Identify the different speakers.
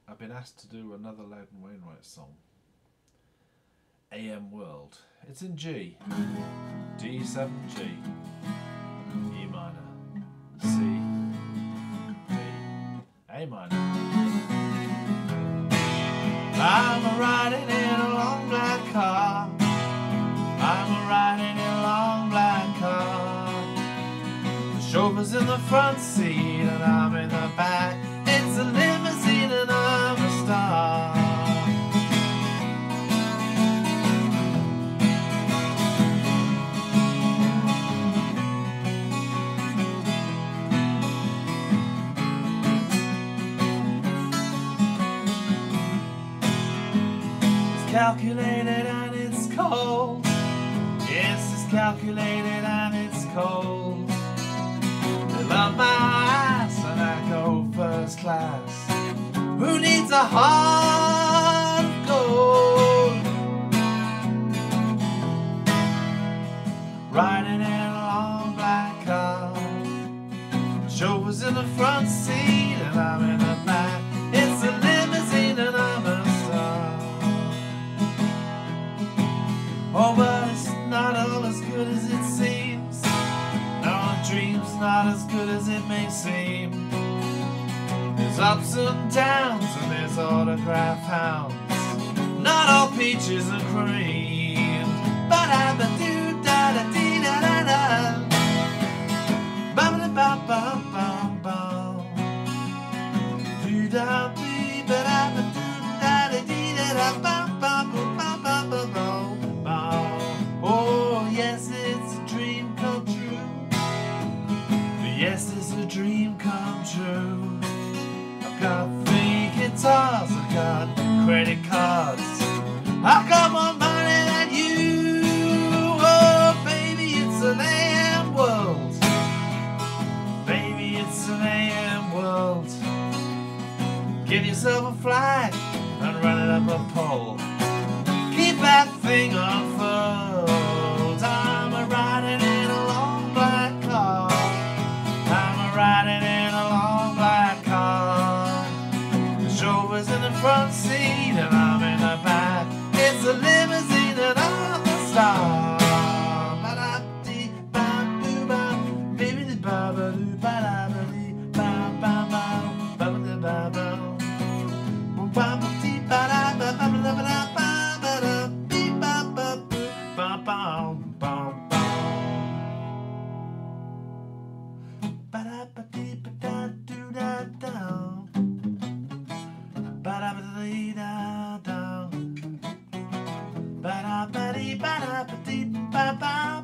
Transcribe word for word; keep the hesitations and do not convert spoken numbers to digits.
Speaker 1: I've been asked to do another Loudon Wainwright song. A M World. It's in G. D seven G. E minor. C. D. A minor. I'm riding in a long black car. I'm riding in a long black car. The chauffeur's in the front seat and I'm in the back. It's a limousine and I'm a star. It's calculated and it's cold. Yes, it's calculated and it's cold. They love my ass and I go first class. Who needs a heart of gold? Riding in a long black car. Chauffeur's in the front seat and I'm in the back. It's a limousine and I'm a star. Oh, but it's not all as good as it seems. No, a dream's not as good as it may seem. There's ups and downs and there's autograph hounds. Not all peaches and cream. Ba-da-ba-doo, da-da-dee, da-da-da. Ba-ba-da-ba-ba-ba-ba. Do-da-dee, ba-da-ba-doo, da-da-dee, da-da-ba-ba-ba-ba-ba-ba. Oh, yes, it's a dream come true. Yes, it's a dream come true. I've got three guitars, I've got credit cards, I've got more money than you. Oh, baby, it's an A M world. Baby, it's an A M world. Give yourself a flag and run it up a pole. Keep that thing unfurled. I'm a riding in a long black car. I'm a riding in a long black car. The chauffeur's in the front seat and I'm in the back. It's a limousine and I'm the star. Ba-da-dee-ba-doo-ba, baby-dee-ba-ba-doo-ba-da-ba-dee-ba-ba-ba, ba-ba-dee-ba-ba. Ba-ba-dee-ba-da-ba-ba-ba-ba-ba. Ba-da-ba-dee-ba-da-ba-dee-ba-ba.